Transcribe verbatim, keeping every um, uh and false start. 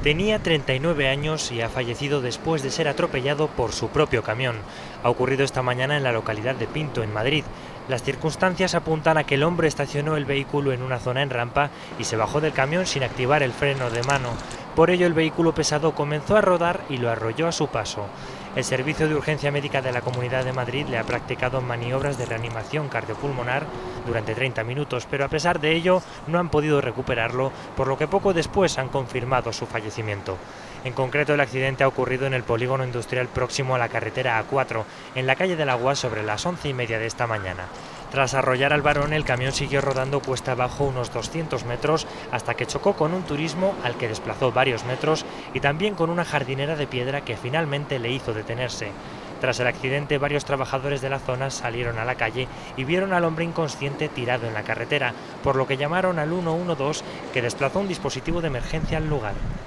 Tenía treinta y nueve años y ha fallecido después de ser atropellado por su propio camión. Ha ocurrido esta mañana en la localidad de Pinto, en Madrid. Las circunstancias apuntan a que el hombre estacionó el vehículo en una zona en rampa y se bajó del camión sin activar el freno de mano. Por ello, el vehículo pesado comenzó a rodar y lo arrolló a su paso. El Servicio de Urgencia Médica de la Comunidad de Madrid le ha practicado maniobras de reanimación cardiopulmonar durante treinta minutos, pero a pesar de ello no han podido recuperarlo, por lo que poco después han confirmado su fallecimiento. En concreto, el accidente ha ocurrido en el polígono industrial próximo a la carretera A cuatro, en la calle del Agua, sobre las once y media de esta mañana. Tras arrollar al varón, el camión siguió rodando cuesta abajo unos doscientos metros hasta que chocó con un turismo al que desplazó varios metros y también con una jardinera de piedra que finalmente le hizo detenerse. Tras el accidente, varios trabajadores de la zona salieron a la calle y vieron al hombre inconsciente tirado en la carretera, por lo que llamaron al uno uno dos, que desplazó un dispositivo de emergencia al lugar.